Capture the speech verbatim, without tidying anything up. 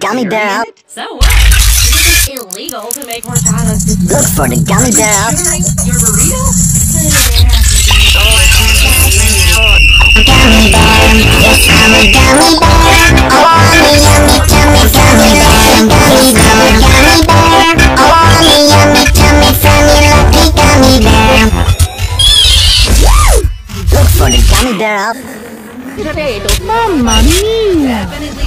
gummy bear out. So what? Is it illegal to make horchata? Look for the gummy bear out. Your burrito? Gummy bear, yes I'm a gummy bear. Oh, yummy, yummy, tummy, gummy bear, gummy bear, gummy bear. Oh, yummy, tummy from your lucky gummy bear. Look for the gummy bear out. Potato. Mamma mia! Definitely